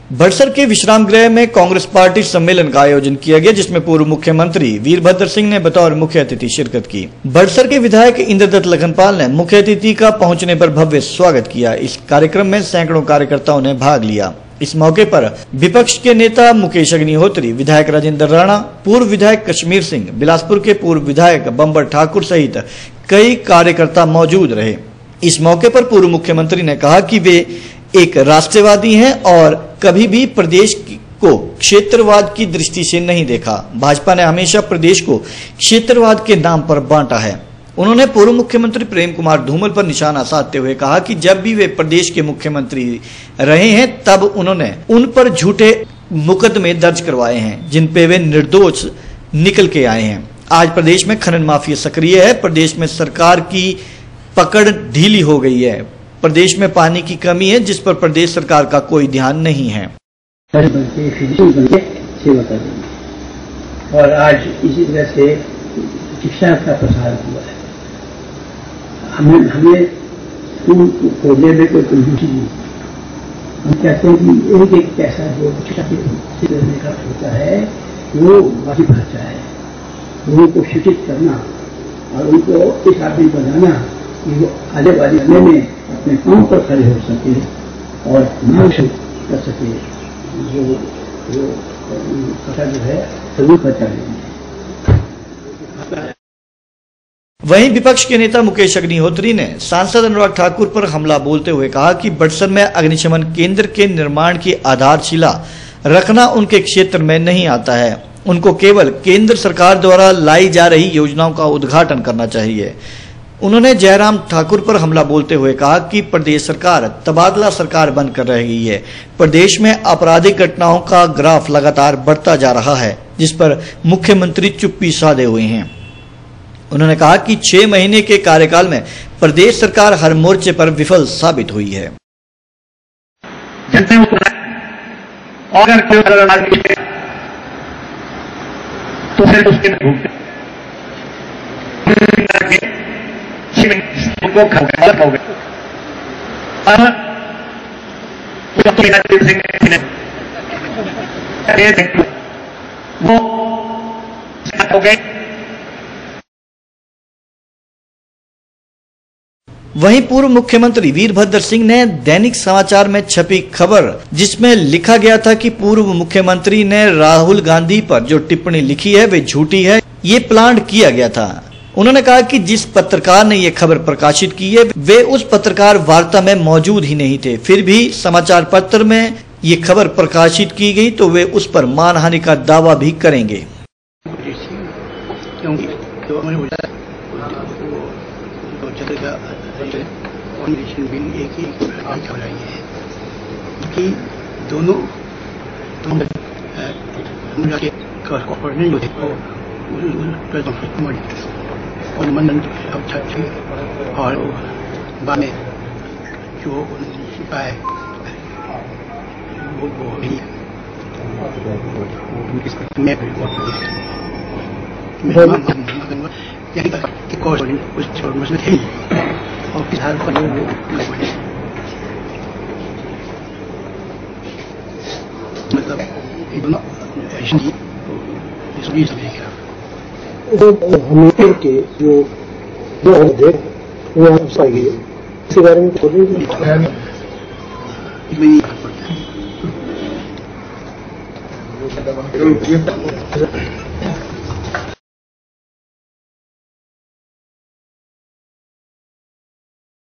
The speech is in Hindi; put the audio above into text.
बड़सर के विश्राम गृह में कांग्रेस पार्टी सम्मेलन का आयोजन किया गया, जिसमें पूर्व मुख्यमंत्री वीरभद्र सिंह ने बतौर मुख्य अतिथि शिरकत की। बड़सर के विधायक इंद्रदत्त लखनपाल ने मुख्य अतिथि का पहुंचने पर भव्य स्वागत किया। इस कार्यक्रम में सैकड़ों कार्यकर्ताओं ने भाग लिया। इस मौके पर विपक्ष के नेता मुकेश अग्निहोत्री, विधायक राजेंद्र राणा, पूर्व विधायक कश्मीर सिंह, बिलासपुर के पूर्व विधायक बंबर ठाकुर सहित कई कार्यकर्ता मौजूद रहे। इस मौके पर पूर्व मुख्यमंत्री ने कहा कि वे एक राष्ट्रवादी हैं और कभी भी प्रदेश को क्षेत्रवाद की दृष्टि से नहीं देखा। भाजपा ने हमेशा प्रदेश को क्षेत्रवाद के नाम पर बांटा है। उन्होंने पूर्व मुख्यमंत्री प्रेम कुमार धूमल पर निशाना साधते हुए कहा कि जब भी वे प्रदेश के मुख्यमंत्री रहे हैं तब उन्होंने उन पर झूठे मुकदमे दर्ज करवाए हैं, जिन पे वे निर्दोष निकल के आए हैं। आज प्रदेश में खनन माफिया सक्रिय है। प्रदेश में सरकार की पकड़ ढीली हो गई है। प्रदेश में पानी की कमी है, जिस पर प्रदेश सरकार का कोई ध्यान नहीं है। और आज इसी तरह से शिक्षा का प्रसार हुआ है। हमें स्कूल खोलने में कोई कंजूसी नहीं। हम कहते हैं कि एक पैसा जो शिक्षा देने का होता है वो वाजिब खर्चा है। लोगों को शिक्षित करना और उनको इस आदमी बनाना कि वो आने वाले समय में अपने पांव पर खड़े हो सके और मांग कर सके, जो खर्चा जो है जरूर खर्चा लेंगे। वहीं विपक्ष के नेता मुकेश अग्निहोत्री ने सांसद अनुराग ठाकुर पर हमला बोलते हुए कहा कि बड़सर में अग्निशमन केंद्र के निर्माण की आधारशिला रखना उनके क्षेत्र में नहीं आता है। उनको केवल केंद्र सरकार द्वारा लाई जा रही योजनाओं का उद्घाटन करना चाहिए। उन्होंने जयराम ठाकुर पर हमला बोलते हुए कहा कि प्रदेश सरकार तबादला सरकार बनकर रह गई है। प्रदेश में आपराधिक घटनाओं का ग्राफ लगातार बढ़ता जा रहा है, जिस पर मुख्यमंत्री चुप्पी साधे हुए हैं। उन्होंने कहा कि 6 महीने के कार्यकाल में प्रदेश सरकार हर मोर्चे पर विफल साबित हुई है। तो फिर उसके उनको गलत हो गए। वो हो गए। वहीं पूर्व मुख्यमंत्री वीरभद्र सिंह ने दैनिक समाचार में छपी खबर, जिसमें लिखा गया था कि पूर्व मुख्यमंत्री ने राहुल गांधी पर जो टिप्पणी लिखी है वे झूठी है, ये प्लान किया गया था। उन्होंने कहा कि जिस पत्रकार ने ये खबर प्रकाशित की है वे उस पत्रकार वार्ता में मौजूद ही नहीं थे, फिर भी समाचार पत्र में ये खबर प्रकाशित की गई तो वे उस पर मानहानि का दावा भी करेंगे। दोनों और मंडल और बाद में जो पाए वो नहीं मैं यही तक कि कोर्स कुछ मसले थे और किस हाल पर वो मतलब इसलिए हमीरपुर के जो थे वो गए, इसके बारे में बोलिए।